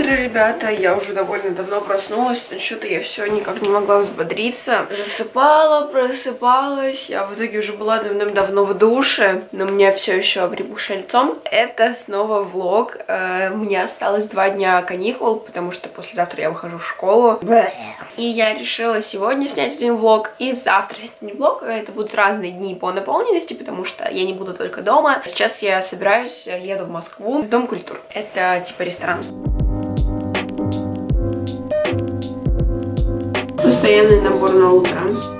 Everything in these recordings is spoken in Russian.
утро, ребята. Я уже довольно давно проснулась, но что-то я все никак не могла взбодриться. Засыпала, просыпалась. Я в итоге уже была давным-давно в душе, но у меня все еще обребушее лицом. Это снова влог. У меня осталось 2 дня каникул, потому что послезавтра я выхожу в школу. И я решила сегодня снять один влог и завтра снять один влог. Это будут разные дни по наполненности, потому что я не буду только дома. Сейчас я собираюсь, еду в Москву, в Дом культуры. Это типа ресторан. Постоянный набор на утро.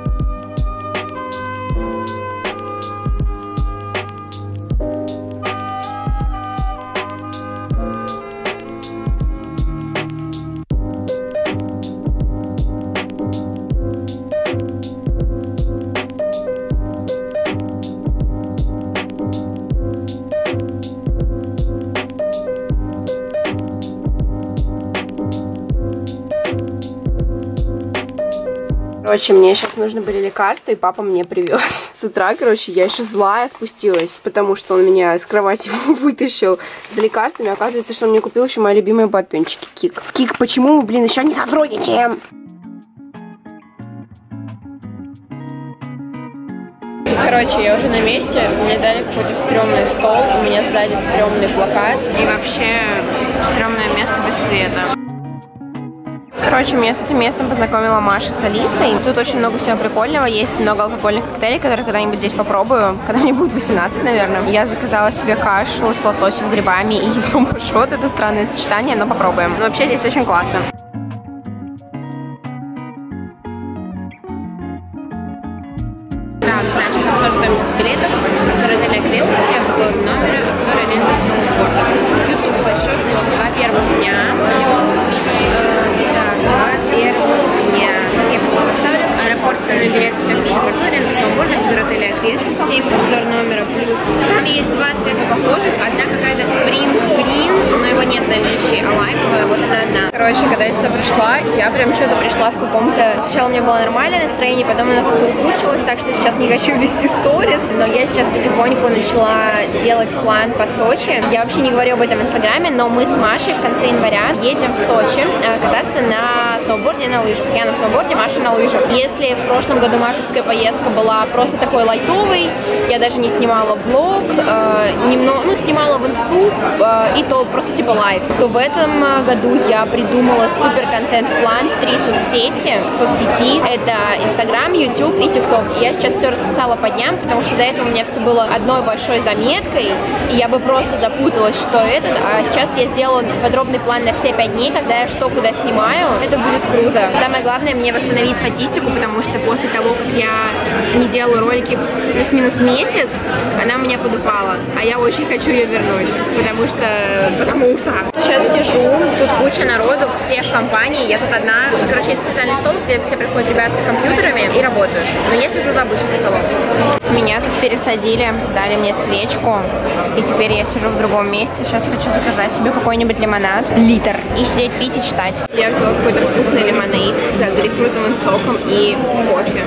Короче, мне сейчас нужны были лекарства, и папа мне привез. С утра, короче, я еще злая спустилась, потому что он меня из кровати вытащил за лекарствами. Оказывается, что он мне купил еще мои любимые батончики Кик. Кик, почему мы, блин, еще не сотрудничаем? Короче, я уже на месте, мне дали какой-то стрёмный стол, у меня сзади стрёмный плакат, и вообще стрёмное место без света. Короче, меня с этим местом познакомила Маша с Алисой. Тут очень много всего прикольного, есть много алкогольных коктейлей, которые когда-нибудь здесь попробую, когда мне будет 18, наверное. Я заказала себе кашу с лососем, грибами и яйцом пашот. Это странное сочетание, но попробуем. Но вообще здесь очень классно. Так, значит, обзор стоимости билетов, обзор отеля окрестности, обзор номера, обзор аренды сноуборда. YouTube большой влог 2 первых дня, плюс 2 первых дня. Я просто поставлю аэропорт, цены билеты, всякие квартиры, сноуборд, обзор отеля окрестностей, обзор номера, плюс. Там есть 2 цвета похожих, одна какая-то Spring Green, но его нет в наличии, а лайковая, вот она одна. Короче, когда я сюда пришла, я прям что-то пришла в каком-то... Сначала у меня было нормальное настроение, потом оно как-то ухудшилось, так что сейчас не хочу вести сторис, но я сейчас потихоньку начала делать план по Сочи. Я вообще не говорю об этом в Инстаграме, но мы с Машей в конце января едем в Сочи кататься на сноуборде и на лыжах. Я на сноуборде, Маша на лыжах. Если в прошлом году марковская поездка была просто такой лайтовой, я даже не снимала влог, снимала в инсту, и то просто типа лайв, то в этом году я придумала супер контент-план в 3 соцсети. Это Инстаграм, YouTube и ТикТок. Я сейчас все расписала по дням, потому что до этого у меня все было одной большой заметкой, и я бы просто запуталась, что это. А сейчас я сделала подробный план на все 5 дней, когда я что куда снимаю. Это будет круто. Самое главное мне восстановить статистику, потому что после того, как я не делала ролики плюс-минус месяц, она у меня подупала. А я очень хочу ее вернуть, потому что сейчас сижу, тут куча народу, все в компании, я тут одна. Тут, короче, есть специальный стол, где все приходят ребята с компьютерами и работают. Но я сижу за обычным столом. Меня тут пересадили, дали мне свечку, и теперь я сижу в другом месте. Сейчас хочу заказать себе какой-нибудь лимонад, литр, и сидеть пить и читать. Я взяла какой-то вкусный лимонад с грейпфрутовым соком и кофе.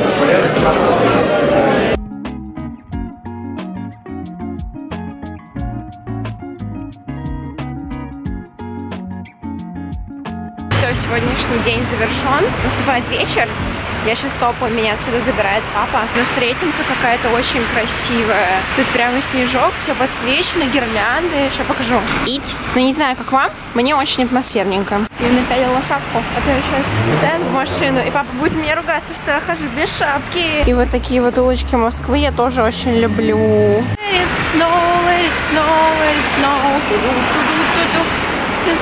Сегодняшний день завершен, наступает вечер. Я сейчас топаю, меня отсюда забирает папа. Но Сретенка какая-то очень красивая. Тут прямо снежок, все подсвечено, гирлянды. Сейчас покажу. Ну не знаю, как вам, мне очень атмосферненько. Я напялила шапку, а то я сейчас сяду в машину, и папа будет меня ругаться, что я хожу без шапки. И вот такие вот улочки Москвы я тоже очень люблю. Let it snow, let it snow, let it snow. Let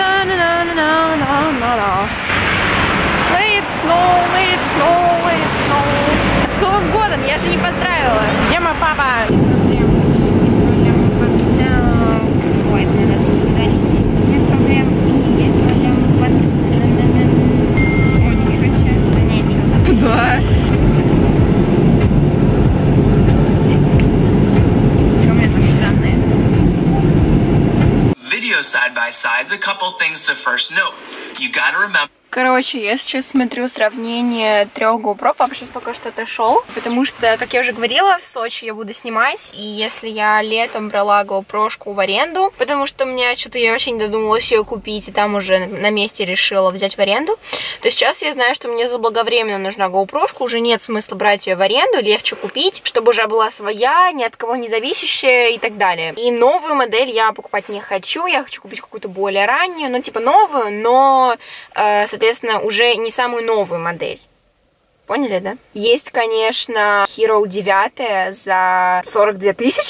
it snow, let it snow, let it snow. С Новым годом! Я же не поздравила! Где мой папа? Ой, это надо все удалить. Нет проблем. И есть проблем. О, ничего себе. Да нечего. Куда? Что у меня там данные? Video side by sides, a couple things to first note. You gotta remember Короче, я сейчас смотрю сравнение 3 GoPro. Папа сейчас пока что отошел, потому что, как я уже говорила, в Сочи я буду снимать. И если я летом брала GoPro-шку в аренду, потому что у меня что-то я вообще не додумалась ее купить, и там уже на месте решила взять в аренду, то сейчас я знаю, что мне заблаговременно нужна GoPro-шка, уже нет смысла брать ее в аренду, легче купить, чтобы уже была своя, ни от кого не зависящая и так далее. И новую модель я покупать не хочу, я хочу купить какую-то более раннюю, ну типа новую, но, соответственно, уже не самую новую модель. Поняли, да? Есть, конечно, Hero 9 за 42 тысячи.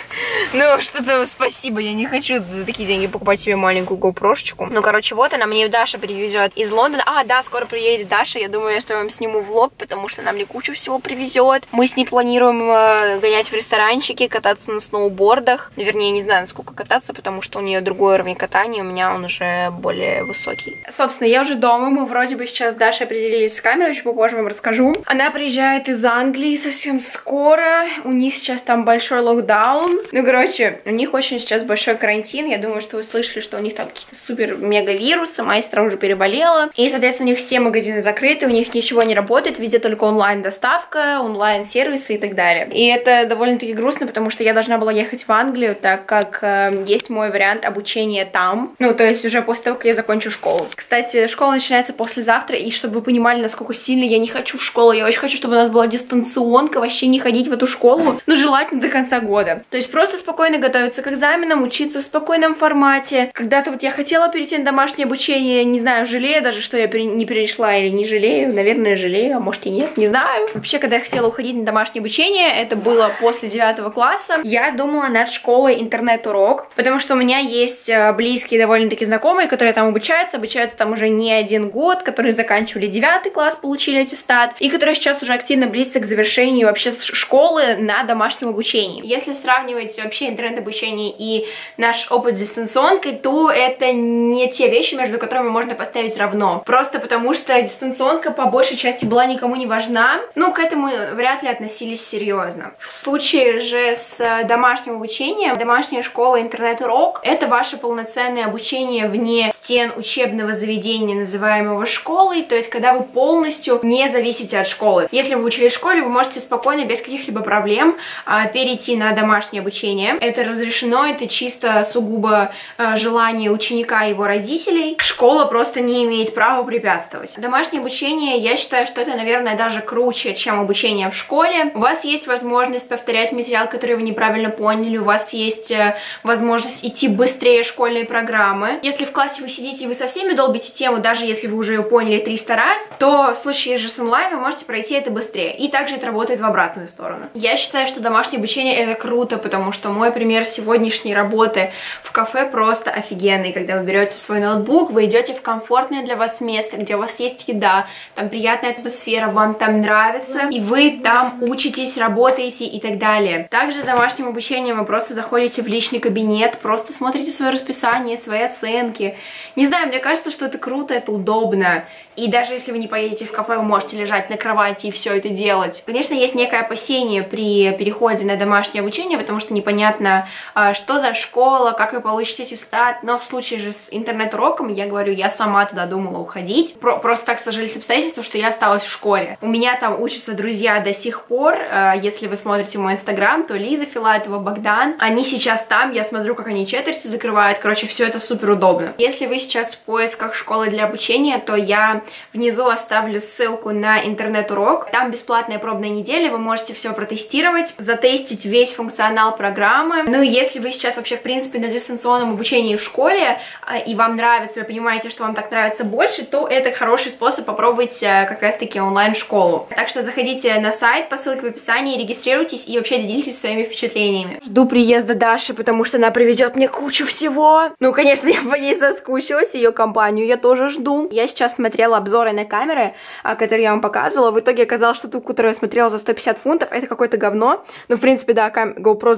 Ну, что-то спасибо, я не хочу за такие деньги покупать себе маленькую GoPro-шечку. Ну, короче, вот она, мне Даша привезет из Лондона. А, да, скоро приедет Даша, я думаю, что я вам сниму влог, потому что она мне кучу всего привезет. Мы с ней планируем гонять в ресторанчики, кататься на сноубордах. Вернее, не знаю, насколько кататься, потому что у нее другой уровень катания, у меня он уже более высокий. Собственно, я уже дома, мы вроде бы сейчас с Дашей определились с камерой, чуть попозже вам расскажу. Она приезжает из Англии совсем скоро, у них сейчас там большой локдаун. Ну, короче, у них очень сейчас большой карантин, я думаю, что вы слышали, что у них там какие-то супер-мега-вирусы, моя сестра уже переболела. И, соответственно, у них все магазины закрыты, у них ничего не работает, везде только онлайн-доставка, онлайн-сервисы и так далее. И это довольно-таки грустно, потому что я должна была ехать в Англию, так как есть мой вариант обучения там. Ну, то есть уже после того, как я закончу школу. Кстати, школа начинается послезавтра, и чтобы вы понимали, насколько сильно я не хочу в школу, я очень хочу, чтобы у нас была дистанционка, вообще не ходить в эту школу, ну, желательно до конца года. То есть просто спокойно готовиться к экзаменам, учиться в спокойном формате. Когда-то вот я хотела перейти на домашнее обучение, не знаю, жалею даже, что я не перешла или не жалею, наверное, жалею, а может и нет, не знаю. Вообще, когда я хотела уходить на домашнее обучение, это было после 9 класса, я думала над школой интернет-урок, потому что у меня есть близкие довольно-таки знакомые, которые там обучаются там уже не 1 год, которые заканчивали 9 класс, получили аттестат, и которые сейчас уже активно близятся к завершению вообще школы на домашнем обучении. Если сравнивать вообще интернет-обучение и наш опыт с дистанционкой, то это не те вещи, между которыми можно поставить равно. Просто потому что дистанционка по большей части была никому не важна. Ну, к этому вряд ли относились серьезно. В случае же с домашним обучением, домашняя школа, интернет-урок — это ваше полноценное обучение вне стен учебного заведения, называемого школой, то есть когда вы полностью не зависите от школы. Если вы учились в школе, вы можете спокойно, без каких-либо проблем перейти на домашнее обучение. Это разрешено, это чисто сугубо желание ученика и его родителей. Школа просто не имеет права препятствовать. Домашнее обучение, я считаю, что это, наверное, даже круче, чем обучение в школе. У вас есть возможность повторять материал, который вы неправильно поняли, у вас есть возможность идти быстрее школьной программы. Если в классе вы сидите и вы со всеми долбите тему, даже если вы уже ее поняли 300 раз, то в случае же с онлайн вы можете пройти это быстрее. И также это работает в обратную сторону. Я считаю, что домашнее обучение — это круто, потому что мой пример сегодняшней работы в кафе просто офигенный. Когда вы берете свой ноутбук, вы идете в комфортное для вас место, где у вас есть еда, там приятная атмосфера, вам там нравится, и вы там учитесь, работаете и так далее. Также с домашним обучением вы просто заходите в личный кабинет, просто смотрите свое расписание, свои оценки. Не знаю, мне кажется, что это круто, это удобно. И даже если вы не поедете в кафе, вы можете лежать на кровати и все это делать. Конечно, есть некое опасение при переходе на домашнее обучение, потому что непонятно, что за школа, как вы получите аттестат. Но в случае же с интернет-уроком, я говорю, я сама туда думала уходить. Просто так сложились обстоятельства, что я осталась в школе. У меня там учатся друзья до сих пор. Если вы смотрите мой инстаграм, то Лиза Филатова, Богдан. Они сейчас там, я смотрю, как они четверти закрывают. Короче, все это супер удобно. Если вы сейчас в поисках школы для обучения, то я внизу оставлю ссылку на интернет-урок. Там бесплатная пробная неделя, вы можете все протестировать, затестить весь функционал программы. Ну и если вы сейчас вообще, в принципе, на дистанционном обучении в школе, и вам нравится, вы понимаете, что вам так нравится больше, то это хороший способ попробовать как раз-таки онлайн-школу. Так что заходите на сайт по ссылке в описании, регистрируйтесь и вообще делитесь своими впечатлениями. Жду приезда Даши, потому что она привезет мне кучу всего. Ну, конечно, я по ней соскучилась, ее компанию я тоже жду. Я сейчас смотрела обзоры на камеры, которые я вам показывала. В итоге оказалось, что ту, которую я смотрела за 150 фунтов, это какое-то говно. Ну, в принципе, да, GoPro за 15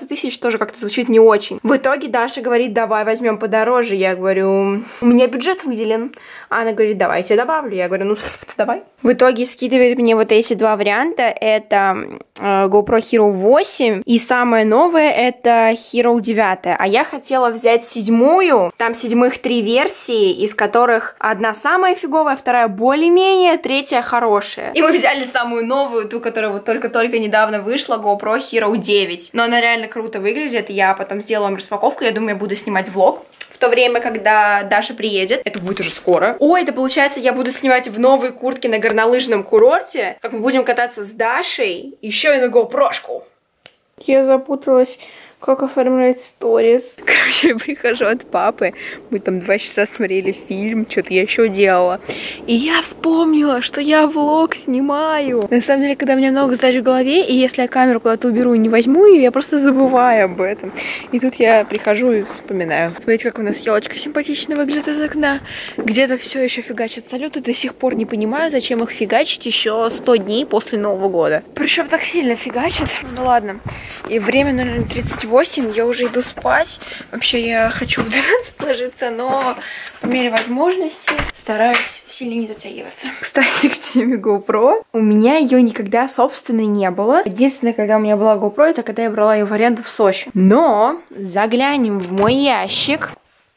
тысяч тоже как-то звучит не очень. В итоге Даша говорит, давай возьмем подороже. Я говорю, у меня бюджет выделен. Она говорит, давайте добавлю. Я говорю, ну давай. В итоге скидывает мне вот эти два варианта. Это GoPro Hero 8 и самое новое это Hero 9. А я хотела взять 7-ю. Там 7-х 3 версии, из которых одна самая фиговая, вторая более-менее, третья хорошая. И мы взяли самую новую, ту, которая вот только-только недавно вышла, GoPro Hero 9. Но она реально круто выглядит. Я потом сделала вам распаковку. Я думаю, я буду снимать влог в то время, когда Даша приедет. Это будет уже скоро. Ой, это получается, я буду снимать в новой куртке на горнолыжном курорте, как мы будем кататься с Дашей, еще и на GoPro-шку. Я запуталась, как оформлять сторис. Короче, я прихожу от папы, мы там 2 часа смотрели фильм, что-то я еще делала. И я вспомнила, что я влог снимаю. На самом деле, когда у меня много задач в голове, и если я камеру куда-то уберу и не возьму ее, я просто забываю об этом. И тут я прихожу и вспоминаю. Смотрите, как у нас елочка симпатично выглядит из окна. Где-то все еще фигачат салюты, до сих пор не понимаю, зачем их фигачить еще 100 дней после Нового года. Причем так сильно фигачат. Ну ладно. И время 0:38. Я уже иду спать. Вообще я хочу в 12 ложиться, но по мере возможности стараюсь сильно не затягиваться. Кстати, к теме GoPro. У меня ее никогда собственно не было. Единственное, когда у меня была GoPro, это когда я брала ее в аренду в Сочи. Но заглянем в мой ящик.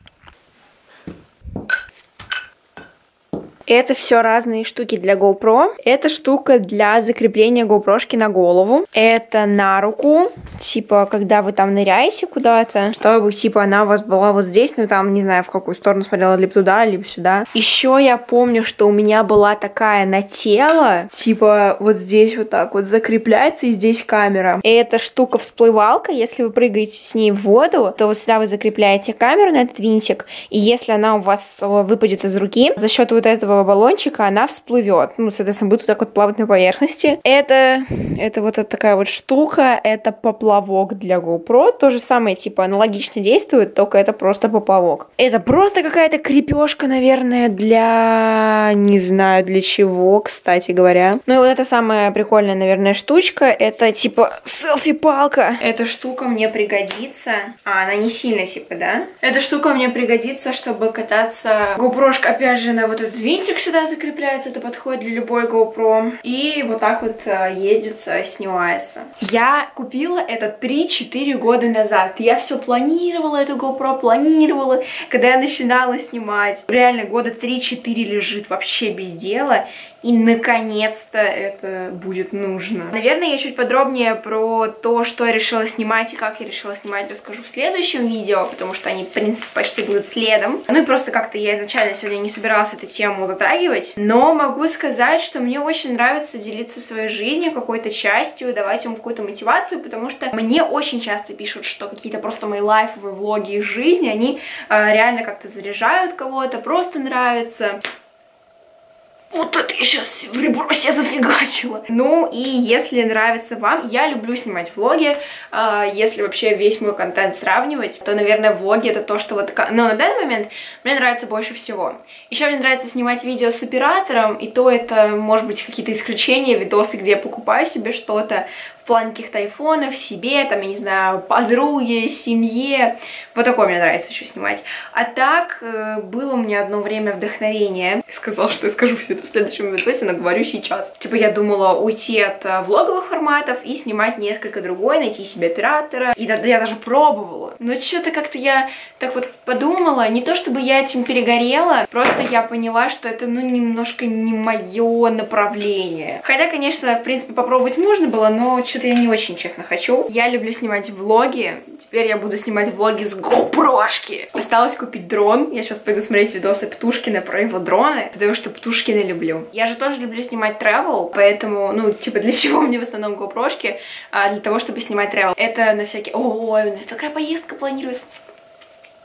Это все разные штуки для GoPro. Это штука для закрепления GoPro-шки на голову. Это на руку. Типа, когда вы там ныряете куда-то, чтобы, типа, она у вас была вот здесь, ну, там, не знаю, в какую сторону смотрела, либо туда, либо сюда. Еще я помню, что у меня была такая на тело, типа, вот здесь вот так вот закрепляется, и здесь камера. И эта штука-всплывалка, если вы прыгаете с ней в воду, то вот сюда вы закрепляете камеру на этот винтик, и если она у вас выпадет из руки, за счет вот этого баллончика она всплывет. Ну, соответственно, будет вот так вот плавать на поверхности. Это вот такая вот штука. Это поплавок для GoPro. То же самое, типа, аналогично действует, только это просто поплавок. Это просто какая-то крепежка, наверное, для... Не знаю, для чего, кстати говоря. Ну и вот эта самая прикольная, наверное, штучка. Это, типа, селфи-палка. Эта штука мне пригодится. А, она не сильно, типа, да? Эта штука мне пригодится, чтобы кататься. GoPro-шка, опять же, на вот этот винтик сюда закрепляется, это подходит для любой GoPro. И вот так вот ездится, снимается. Я купила это 3-4 года назад. Я все планировала, эту GoPro планировала, когда я начинала снимать. Реально года 3-4 лежит вообще без дела. И наконец-то это будет нужно. Наверное, я чуть подробнее про то, что я решила снимать и как я решила снимать, расскажу в следующем видео, потому что они, в принципе, почти будут следом. Ну и просто как-то я изначально сегодня не собиралась эту тему затрагивать. Но могу сказать, что мне очень нравится делиться своей жизнью, какой-то частью, давать им какую-то мотивацию, потому что мне очень часто пишут, что какие-то просто мои лайфовые влоги из жизни, они реально как-то заряжают кого-то, просто нравятся. Вот это я сейчас в ребро себе зафигачила. Ну и если нравится вам, я люблю снимать влоги. Если вообще весь мой контент сравнивать, то, наверное, влоги это то, что вот... Но на данный момент мне нравится больше всего. Еще мне нравится снимать видео с оператором, и то это, может быть, какие-то исключения, видосы, где я покупаю себе что-то в плане каких-то айфонов, себе, там, я не знаю, подруге, семье. Вот такое мне нравится еще снимать. А так, было у меня одно время вдохновение. Я сказала, что я скажу все это в следующем видосе, но говорю сейчас. Типа я думала уйти от влоговых форматов и снимать несколько другой, найти себе оператора. И я даже пробовала. Но что-то как-то я так вот подумала, не то чтобы я этим перегорела, просто я поняла, что это, ну, немножко не мое направление. Хотя, конечно, в принципе, попробовать можно было, но что-то я не очень, честно, хочу. Я люблю снимать влоги. Теперь я буду снимать влоги с GoPro-шки. Осталось купить дрон. Я сейчас пойду смотреть видосы Птушкина про его дроны, потому что Птушкина люблю. Я же тоже люблю снимать travel, поэтому, ну, типа, для чего мне в основном GoPro-шки? Для того, чтобы снимать travel. Это на всякие... Ой, у нас такая поездка планируется.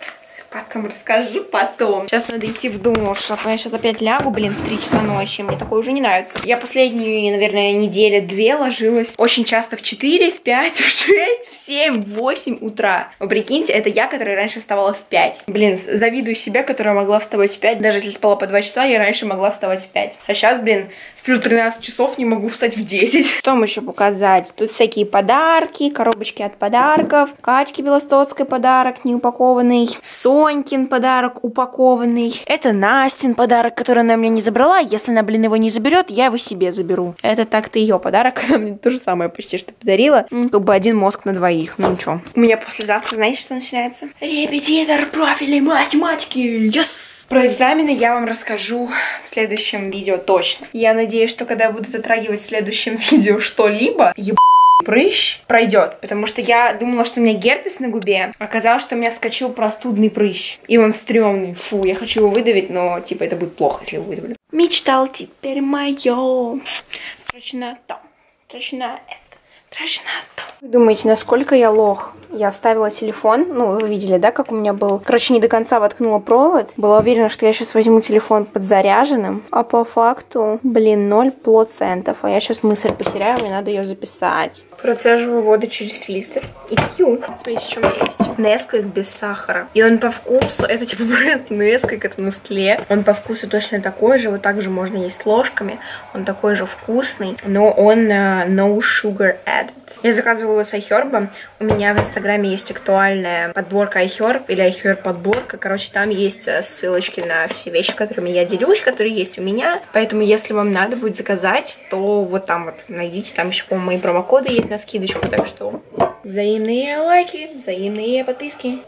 Потом расскажу, потом. Сейчас надо идти в душ, а то я сейчас опять лягу, блин, в 3 часа ночи. Мне такое уже не нравится. Я последние, наверное, недели-две ложилась очень часто в 4, в 5, в 6, в 7, в 8 утра. Вы прикиньте, это я, которая раньше вставала в 5. Блин, завидую себе, которая могла вставать в 5. Даже если спала по 2 часа, я раньше могла вставать в 5. А сейчас, блин, сплю 13 часов, не могу встать в 10. Что вам еще показать? Тут всякие подарки, коробочки от подарков. Катьке Белостоцкой подарок неупакованный. Сонькин подарок упакованный. Это Настин подарок, который она мне не забрала. Если она, блин, его не заберет, я его себе заберу. Это так-то ее подарок. Она мне то же самое почти что подарила. Как бы один мозг на двоих. Ну ничего. У меня послезавтра, знаете, что начинается? Репетитор профильной математики. Yes! Про экзамены я вам расскажу в следующем видео точно. Я надеюсь, что когда я буду затрагивать в следующем видео что-либо, прыщ пройдет, потому что я думала, что у меня герпес на губе, оказалось, что у меня вскочил простудный прыщ, и он стрёмный, фу, я хочу его выдавить, но, типа, это будет плохо, если его выдавлю. Мечтал теперь моё, точно то, точно это. Вы думаете, насколько я лох? Я оставила телефон, ну, вы видели, да, как у меня был. Короче, не до конца воткнула провод. Была уверена, что я сейчас возьму телефон подзаряженным. А по факту, блин, 0%. А я сейчас мысль потеряю, мне надо ее записать. Процеживаю воду через фильтр. И пью. Смотрите, что у меня есть. Несквик без сахара. И он по вкусу, это типа бренд Несквик, это Nestlé. Он по вкусу точно такой же, вот так же можно есть ложками. Он такой же вкусный, но он no sugar added. Я заказывала его с iHerb. У меня в инстаграме есть актуальная подборка iHerb или iHerb подборка. Короче, там есть ссылочки на все вещи, которыми я делюсь, которые есть у меня. Поэтому, если вам надо будет заказать, то вот там вот найдите. Там еще, по-моему, мои промокоды есть на скидочку, так что взаимные лайки, взаимные подписки.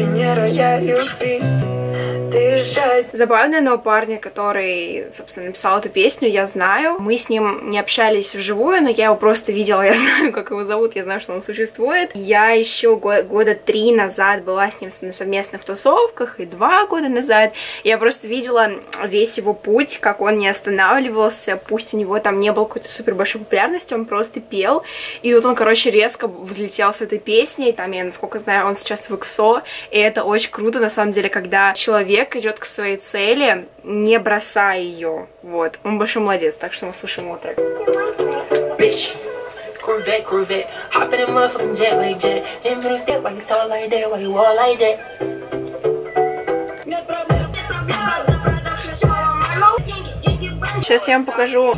Забавно, но парня, который, собственно, написал эту песню, я знаю. Мы с ним не общались вживую, но я его просто видела, я знаю, как его зовут, я знаю, что он существует. Я еще года 3 назад была с ним на совместных тусовках, и 2 года назад. Я просто видела весь его путь, как он не останавливался, пусть у него там не было какой-то супер большой популярности, он просто пел. И вот он, короче, резко взлетел с этой песней, там, я, насколько знаю, он сейчас в XO, и это очень круто, на самом деле, когда человек идет к своей цели, не бросая ее. Вот, он большой молодец, так что мы слушаем его трек. Сейчас я вам покажу.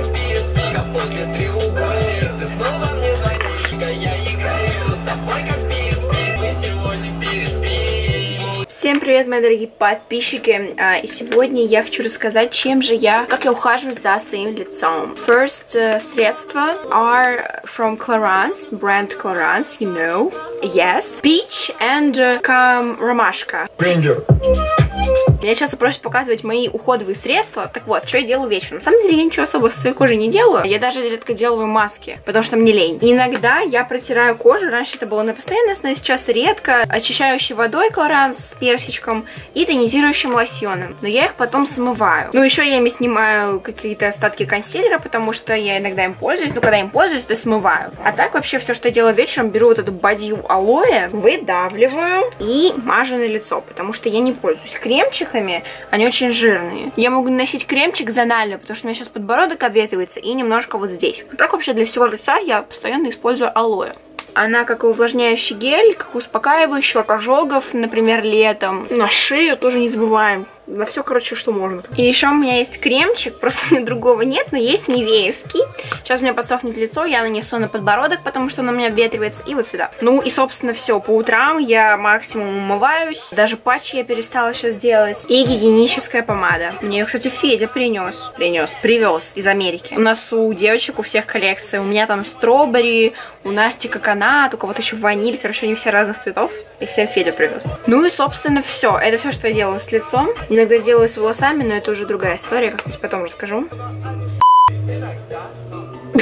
Всем привет, мои дорогие подписчики, и сегодня я хочу рассказать, как я ухаживаю за своим лицом. First, средства are from Clarins, бренд Clarins, you know, yes, Peach and Ромашка. Меня часто просят показывать мои уходовые средства. Так вот, что я делаю вечером? На самом деле я ничего особо со своей кожей не делаю. Я даже редко делаю маски, потому что мне лень. И иногда я протираю кожу. Раньше это было на постоянной основе, сейчас редко. Очищающей водой Clarins с персичком и тонизирующим лосьоном. Но я их потом смываю. Ну, еще я ими снимаю какие-то остатки консилера, потому что я иногда им пользуюсь. Ну, когда им пользуюсь, то смываю. А так вообще все, что я делаю вечером, беру вот эту бадью алоэ, выдавливаю и мажу на лицо, потому что я не пользуюсь кремчиками. Они очень жирные. Я могу наносить кремчик зонально, потому что у меня сейчас подбородок обветривается и немножко вот здесь. Так вообще для всего лица я постоянно использую алоэ. Она как увлажняющий гель, как успокаивающий от ожогов, например, летом. На шею тоже не забываем. На все, короче, что можно. И еще у меня есть кремчик, просто у меня другого нет, но есть нивеевский. Сейчас у меня подсохнет лицо, я нанесу на подбородок, потому что он у меня обветривается, и вот сюда. Ну и, собственно, все. По утрам я максимум умываюсь. Даже патчи я перестала сейчас делать. И гигиеническая помада. Мне ее, кстати, Федя привез из Америки. У нас у девочек у всех коллекция. У меня там стробери, у Насти коконат, у кого-то еще ваниль. Короче, они все разных цветов. И всем Федя привез. Ну и, собственно, все. Это все, что я делаю с лицом. Иногда делаю с волосами, но это уже другая история, как-нибудь потом расскажу.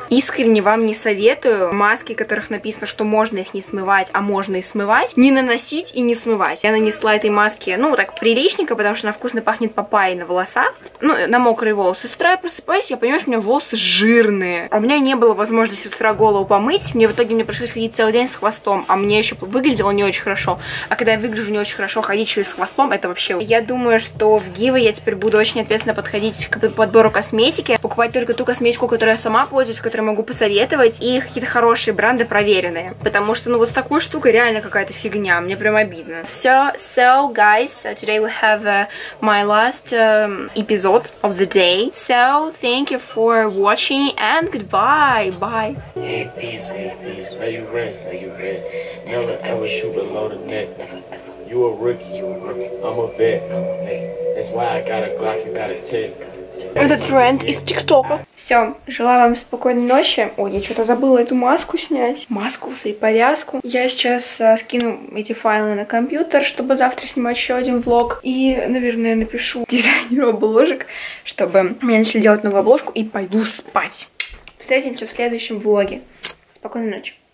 Искренне вам не советую маски, в которых написано, что можно их не смывать, а можно и смывать, не наносить и не смывать. Я нанесла этой маски, ну, так, приличненько, потому что она вкусно пахнет папайей на волосах, ну, на мокрые волосы. С утра я просыпаюсь, я понимаю, что у меня волосы жирные. А у меня не было возможности с утра голову помыть. В итоге мне пришлось ходить целый день с хвостом, а мне еще выглядело не очень хорошо. А когда я выгляжу не очень хорошо, ходить еще и с хвостом, это вообще... Я думаю, что в Гиве я теперь буду очень ответственно подходить к подбору косметики, покупать только ту косметику, которую я сама пользуюсь, которую могу посоветовать, и какие-то хорошие бренды проверенные. Потому что, ну, вот с такой штукой реально какая-то фигня. Мне прям обидно. Все, so, guys, today we have my last episode of the day. So, thank you for watching and goodbye. Bye. Hey, peace, hey, peace. Now you rest, now you rest. Never ever shoot below the neck. You a rookie, I'm a vet. That's why I got a Glock, you got a tick. Это тренд из ТикТока. Все, желаю вам спокойной ночи. Ой, я что-то забыла эту маску снять. Маску и повязку. Я сейчас скину эти файлы на компьютер, чтобы завтра снимать еще один влог. И, наверное, напишу дизайнеру обложек, чтобы мне начали делать новую обложку. И пойду спать. Встретимся в следующем влоге. Спокойной ночи.